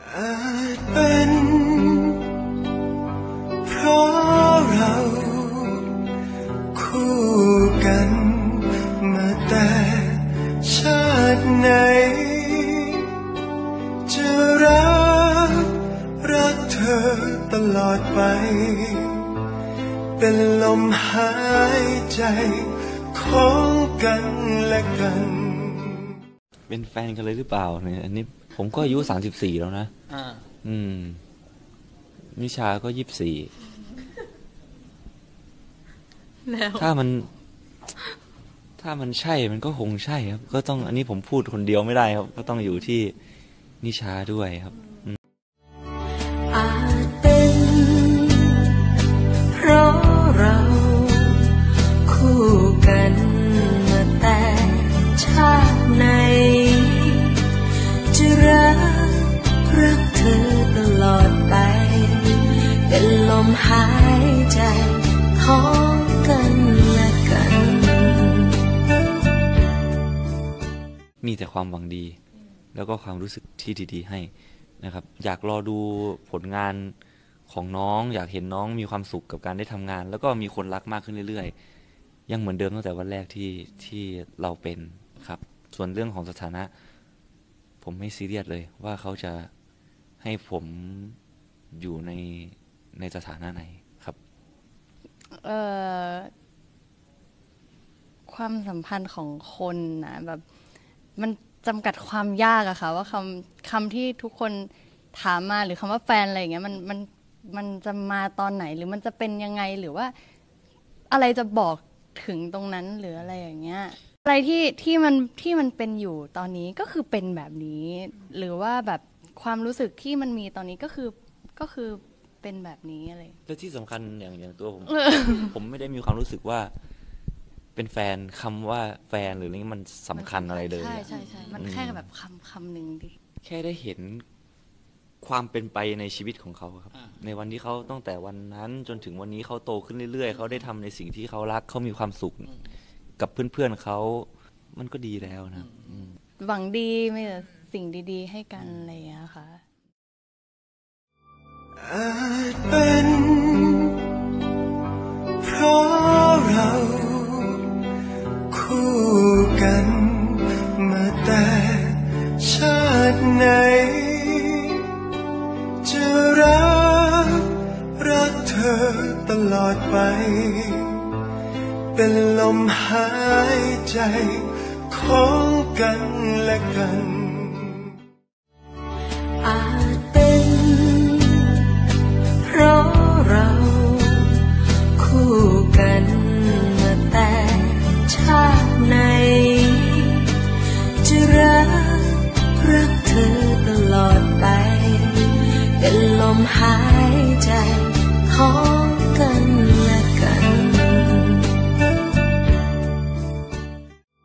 อาจเป็นเพราะเราคู่กันมาแต่ชาติไหนจะรักเธอตลอดไปเป็นลมหายใจของกันและกันเป็นแฟนกันเลยหรือเปล่าเนี่ยอันนี้ผมก็อายุ34แล้วนะนิชาก็24 แล้วถ้ามันใช่มันก็คงใช่ครับก็ต้องอันนี้ผมพูดคนเดียวไม่ได้ครับก็ต้องอยู่ที่นิชาด้วยครับอาจเป็นเพราะเราคู่กันมาแต่ชาติไหนจะรักเธอตลอดไปเป็นลมหายใจของกันและกันมีแต่ความหวังดีแล้วก็ความรู้สึกที่ดีๆให้นะครับอยากรอดูผลงานของน้องอยากเห็นน้องมีความสุขกับการได้ทำงานแล้วก็มีคนรักมากขึ้นเรื่อยๆยังเหมือนเดิมตั้งแต่วันแรกที่เราเป็นครับส่วนเรื่องของสถานะผมไม่ซีเรียสเลยว่าเขาจะให้ผมอยู่ในสถานะไหนครับความสัมพันธ์ของคนนะแบบมันจำกัดความยากอะค่ะว่าคำที่ทุกคนถามมาหรือคำว่าแฟนอะไรอย่างเงี้ยมันจะมาตอนไหนหรือมันจะเป็นยังไงหรือว่าอะไรจะบอกถึงตรงนั้นหรืออะไรอย่างเงี้ยอะไรที่มันเป็นอยู่ตอนนี้ก็คือเป็นแบบนี้หรือว่าแบบความรู้สึกที่มันมีตอนนี้ก็คือเป็นแบบนี้อะไรและที่สำคัญอย่างตัวผมไม่ได้มีความรู้สึกว่าเป็นแฟนคำว่าแฟนหรืออะไรนี้มันสำคัญอะไรเลยใช่มันแค่แบบคำหนึ่งดิแค่ได้เห็นความเป็นไปในชีวิตของเขาครับในวันที่เขาตั้งแต่วันนั้นจนถึงวันนี้เขาโตขึ้นเรื่อยๆเขาได้ทำในสิ่งที่เขารักเขามีความสุขกับเพื่อนๆเขามันก็ดีแล้วนะหวังดีมีแต่สิ่งดีๆให้กันอะไรอย่างเงี้ยค่ะอาจเป็นเพราะเราคู่กันมาแต่ชาติไหนจะรักเธอตลอดไปเป็นลมหายใจของกันและกันอาจเป็นเพราะเราคู่กันมาแต่ชาติไหนจะรักเธอตลอดไปเป็นลมหายใจของกันและกัน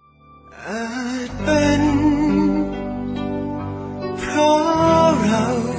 อาจเป็นเพราะเรา